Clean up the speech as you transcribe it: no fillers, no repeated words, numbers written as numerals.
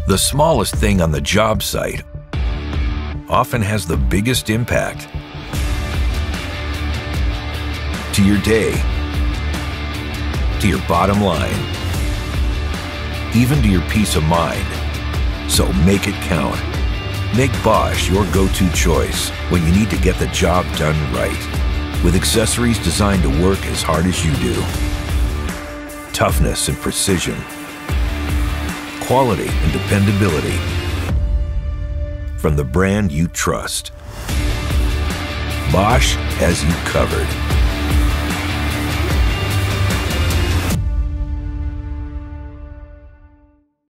The smallest thing on the job site often has the biggest impact to your day, to your bottom line, even to your peace of mind. So make it count. Make Bosch your go-to choice when you need to get the job done right, with accessories designed to work as hard as you do. Toughness and precision, quality and dependability, from the brand you trust. Bosch has you covered.